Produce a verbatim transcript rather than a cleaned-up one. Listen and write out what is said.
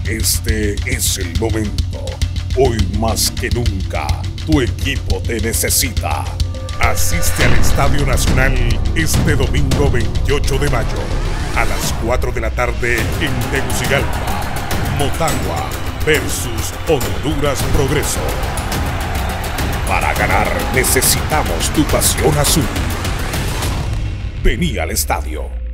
Este es el momento. Hoy más que nunca, tu equipo te necesita. Asiste al Estadio Nacional este domingo veintiocho de mayo a las cuatro de la tarde en Tegucigalpa. Motagua versus Honduras Progreso. Para ganar necesitamos tu pasión azul. Vení al estadio.